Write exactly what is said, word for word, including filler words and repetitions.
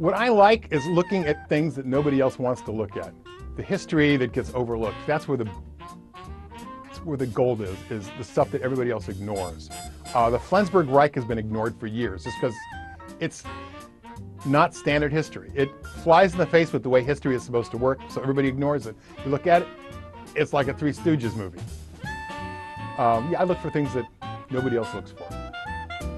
What I like is looking at things that nobody else wants to look at. The history that gets overlooked. That's where the, that's where the gold is, is the stuff that everybody else ignores. Uh, the Flensburg Reich has been ignored for years just because it's not standard history. It flies in the face with the way history is supposed to work, so everybody ignores it. You look at it, it's like a Three Stooges movie. Um, yeah, I look for things that nobody else looks for.